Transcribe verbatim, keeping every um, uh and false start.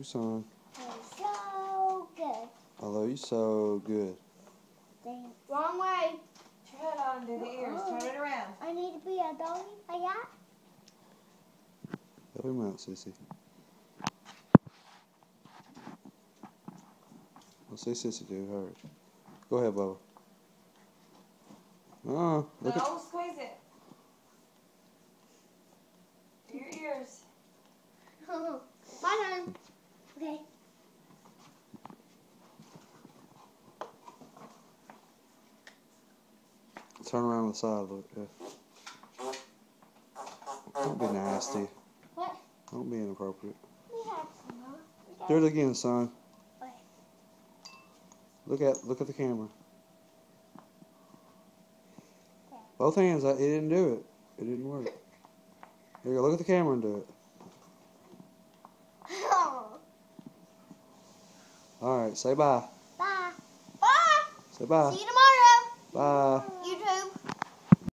your son. So good. I love you so good. Thanks. Wrong way. Turn it on to the ears. Turn it around. I need to be a doggy like that. Help him out, Sissy. Let's see Sissy do hers. Go ahead, Bubba. Uh, look No, at. squeeze it. Do your ears. My turn. Okay. Turn around the side. Look. Yeah. Don't be nasty. What? Don't be inappropriate. We have some, huh? We Do it again, son. Okay. Look at look at the camera. Both hands. It didn't do it. It didn't work. Here you go. Look at the camera and do it. All right. Say bye. Bye. Bye. Say bye. See you tomorrow. Bye.